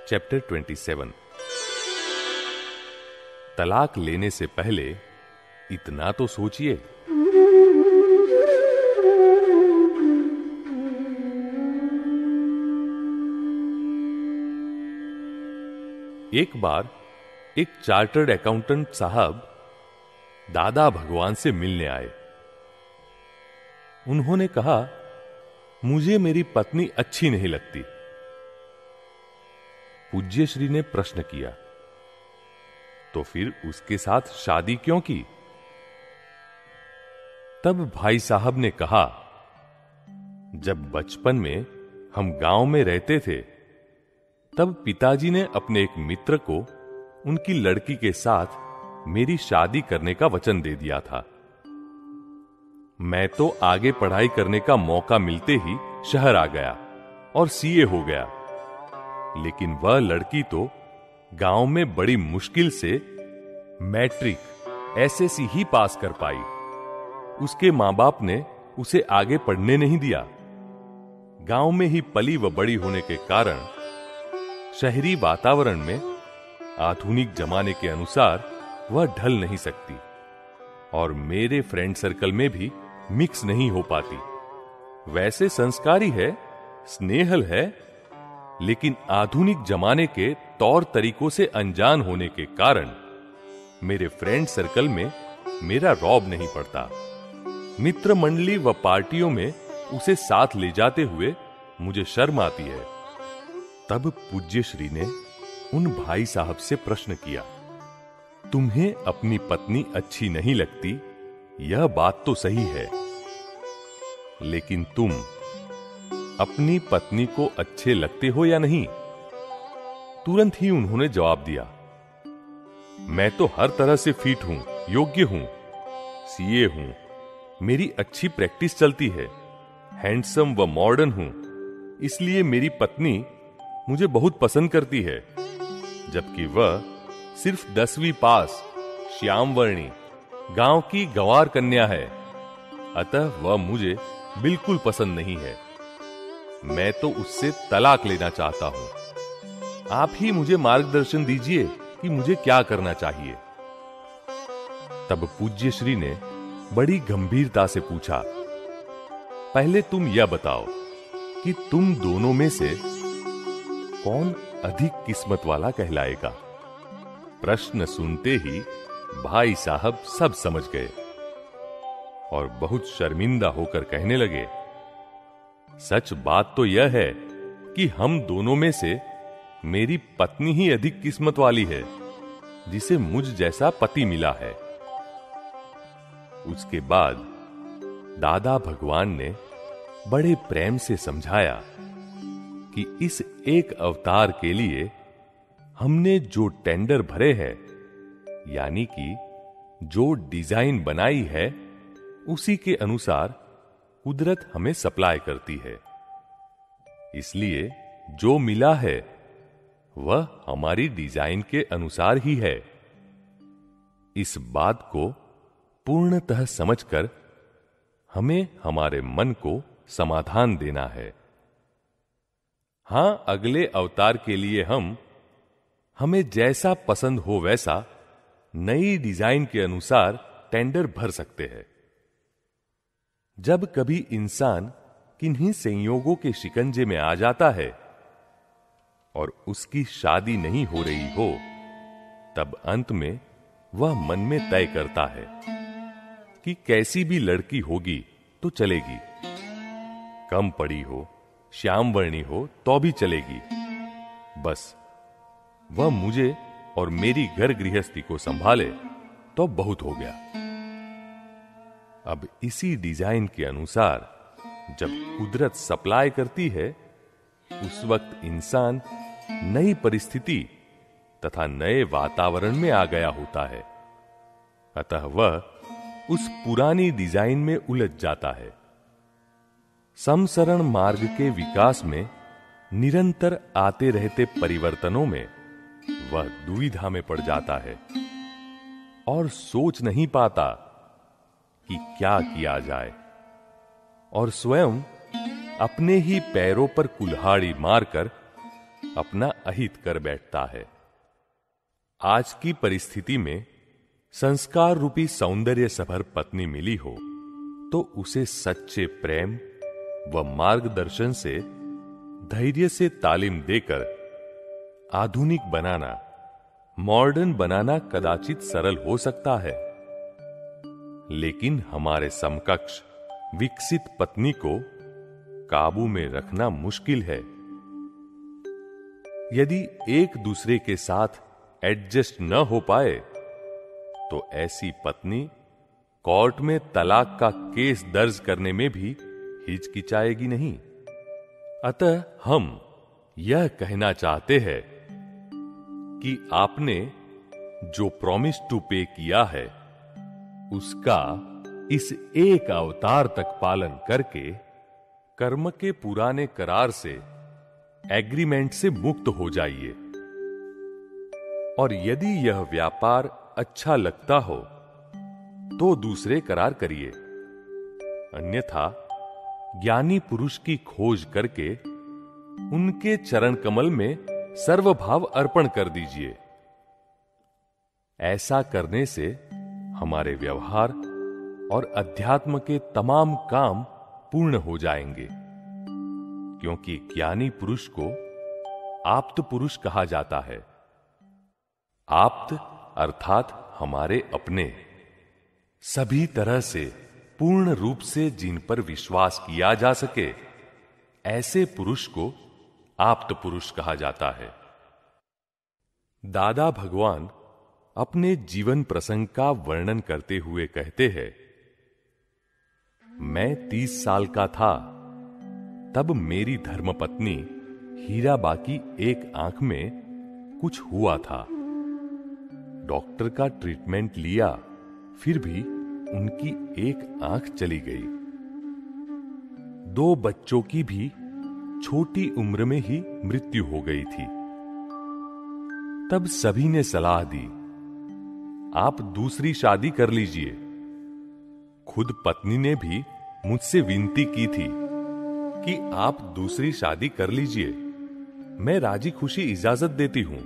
Chapter 27। तलाक लेने से पहले इतना तो सोचिए। एक बार एक चार्टर्ड अकाउंटेंट साहब दादा भगवान से मिलने आए। उन्होंने कहा, मुझे मेरी पत्नी अच्छी नहीं लगती। पूज्य श्री ने प्रश्न किया, तो फिर उसके साथ शादी क्यों की? तब भाई साहब ने कहा, जब बचपन में हम गांव में रहते थे, तब पिताजी ने अपने एक मित्र को उनकी लड़की के साथ मेरी शादी करने का वचन दे दिया था। मैं तो आगे पढ़ाई करने का मौका मिलते ही शहर आ गया और सीए हो गया, लेकिन वह लड़की तो गांव में बड़ी मुश्किल से मैट्रिक एसएससी ही पास कर पाई। उसके मां बाप ने उसे आगे पढ़ने नहीं दिया। गांव में ही पली व बड़ी होने के कारण शहरी वातावरण में आधुनिक जमाने के अनुसार वह ढल नहीं सकती और मेरे फ्रेंड सर्कल में भी मिक्स नहीं हो पाती। वैसे संस्कारी है, स्नेहल है, लेकिन आधुनिक जमाने के तौर तरीकों से अनजान होने के कारण मेरे फ्रेंड सर्कल में मेरा रौब नहीं पड़ता। मित्र मंडली व पार्टियों में उसे साथ ले जाते हुए मुझे शर्म आती है। तब पूज्य श्री ने उन भाई साहब से प्रश्न किया, तुम्हें अपनी पत्नी अच्छी नहीं लगती, यह बात तो सही है, लेकिन तुम अपनी पत्नी को अच्छे लगते हो या नहीं? तुरंत ही उन्होंने जवाब दिया, मैं तो हर तरह से फिट हूं, योग्य हूं, सीए हूं, मेरी अच्छी प्रैक्टिस चलती है, हैंडसम व मॉडर्न हूं, इसलिए मेरी पत्नी मुझे बहुत पसंद करती है, जबकि वह सिर्फ 10वीं पास, श्यामवर्णी, गांव की गंवार कन्या है, अतः वह मुझे बिल्कुल पसंद नहीं है। मैं तो उससे तलाक लेना चाहता हूं। आप ही मुझे मार्गदर्शन दीजिए कि मुझे क्या करना चाहिए। तब पूज्य श्री ने बड़ी गंभीरता से पूछा, पहले तुम यह बताओ कि तुम दोनों में से कौन अधिक किस्मत वाला कहलाएगा? प्रश्न सुनते ही भाई साहब सब समझ गए और बहुत शर्मिंदा होकर कहने लगे, सच बात तो यह है कि हम दोनों में से मेरी पत्नी ही अधिक किस्मत वाली है, जिसे मुझ जैसा पति मिला है। उसके बाद दादा भगवान ने बड़े प्रेम से समझाया कि इस एक अवतार के लिए हमने जो टेंडर भरे हैं, यानी कि जो डिजाइन बनाई है, उसी के अनुसार कुदरत हमें सप्लाई करती है। इसलिए जो मिला है वह हमारी डिजाइन के अनुसार ही है। इस बात को पूर्णतः समझकर हमें हमारे मन को समाधान देना है। हां, अगले अवतार के लिए हमें जैसा पसंद हो वैसा नई डिजाइन के अनुसार टेंडर भर सकते हैं। जब कभी इंसान किन्हीं संयोगों के शिकंजे में आ जाता है और उसकी शादी नहीं हो रही हो, तब अंत में वह मन में तय करता है कि कैसी भी लड़की होगी तो चलेगी, कम पड़ी हो, श्यामवर्णी हो तो भी चलेगी, बस वह मुझे और मेरी घर गृहस्थी को संभाले तो बहुत हो गया। अब इसी डिजाइन के अनुसार जब कुदरत सप्लाई करती है, उस वक्त इंसान नई परिस्थिति तथा नए वातावरण में आ गया होता है, अतः वह उस पुरानी डिजाइन में उलझ जाता है। समसरण मार्ग के विकास में निरंतर आते रहते परिवर्तनों में वह दुविधा में पड़ जाता है और सोच नहीं पाता कि क्या किया जाए, और स्वयं अपने ही पैरों पर कुल्हाड़ी मारकर अपना अहित कर बैठता है। आज की परिस्थिति में संस्कार रूपी सौंदर्य सभर पत्नी मिली हो तो उसे सच्चे प्रेम व मार्गदर्शन से, धैर्य से तालीम देकर आधुनिक बनाना, मॉडर्न बनाना कदाचित सरल हो सकता है, लेकिन हमारे समकक्ष विकसित पत्नी को काबू में रखना मुश्किल है। यदि एक दूसरे के साथ एडजस्ट न हो पाए तो ऐसी पत्नी कोर्ट में तलाक का केस दर्ज करने में भी हिचकिचाएगी नहीं। अतः हम यह कहना चाहते हैं कि आपने जो प्रॉमिस टू पे किया है उसका इस एक अवतार तक पालन करके कर्म के पुराने करार से, एग्रीमेंट से मुक्त हो जाइए। और यदि यह व्यापार अच्छा लगता हो तो दूसरे करार करिए, अन्यथा ज्ञानी पुरुष की खोज करके उनके चरण कमल में सर्वभाव अर्पण कर दीजिए। ऐसा करने से हमारे व्यवहार और अध्यात्म के तमाम काम पूर्ण हो जाएंगे, क्योंकि ज्ञानी पुरुष को आप्त पुरुष कहा जाता है। आप्त अर्थात हमारे अपने, सभी तरह से पूर्ण रूप से जिन पर विश्वास किया जा सके, ऐसे पुरुष को आप्त पुरुष कहा जाता है। दादा भगवान अपने जीवन प्रसंग का वर्णन करते हुए कहते हैं, मैं 30 साल का था तब मेरी धर्मपत्नी हीराबा की एक आंख में कुछ हुआ था। डॉक्टर का ट्रीटमेंट लिया, फिर भी उनकी एक आंख चली गई। 2 बच्चों की भी छोटी उम्र में ही मृत्यु हो गई थी। तब सभी ने सलाह दी, आप दूसरी शादी कर लीजिए। खुद पत्नी ने भी मुझसे विनती की थी कि आप दूसरी शादी कर लीजिए, मैं राजी खुशी इजाजत देती हूं।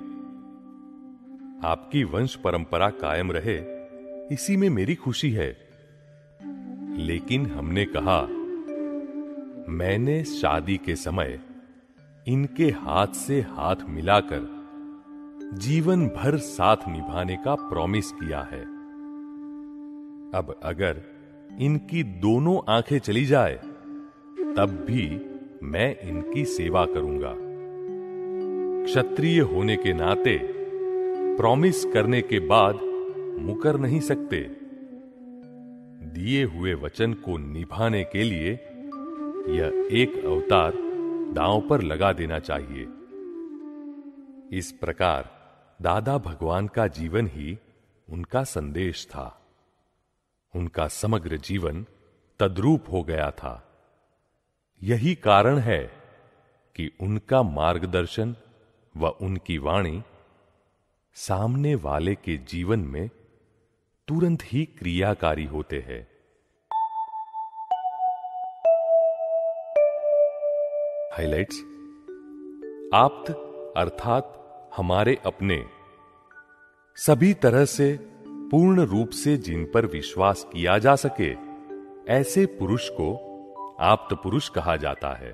आपकी वंश परंपरा कायम रहे, इसी में मेरी खुशी है। लेकिन हमने कहा, मैंने शादी के समय इनके हाथ से हाथ मिलाकर जीवन भर साथ निभाने का प्रॉमिस किया है। अब अगर इनकी दोनों आंखें चली जाए तब भी मैं इनकी सेवा करूंगा। क्षत्रिय होने के नाते प्रॉमिस करने के बाद मुकर नहीं सकते। दिए हुए वचन को निभाने के लिए यह एक अवतार दांव पर लगा देना चाहिए। इस प्रकार दादा भगवान का जीवन ही उनका संदेश था। उनका समग्र जीवन तद्रूप हो गया था। यही कारण है कि उनका मार्गदर्शन व उनकी वाणी सामने वाले के जीवन में तुरंत ही क्रियाकारी होते हैं। हाइलाइट्स। आप्त अर्थात हमारे अपने, सभी तरह से पूर्ण रूप से जिन पर विश्वास किया जा सके, ऐसे पुरुष को आप्त पुरुष कहा जाता है।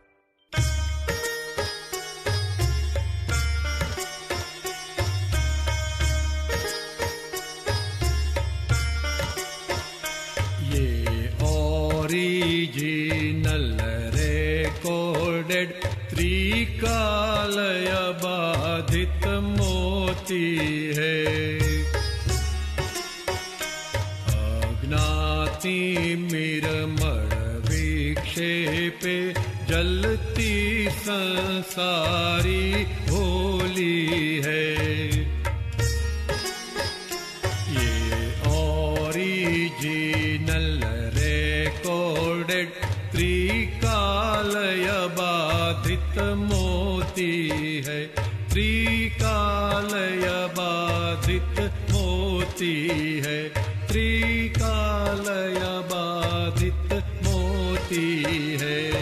ये ओरिजिनल रिकॉर्डेड त्रिकालय बाधित मोती है। अज्ञाति मिरमण विक्षेपे जलती संसारी होली है। ये ओरिजिनल रिकॉर्डेड त्रिकालय बाधित मोती है। त्रिकालय बाधित मोती है। त्रिकालय बाधित मोती है।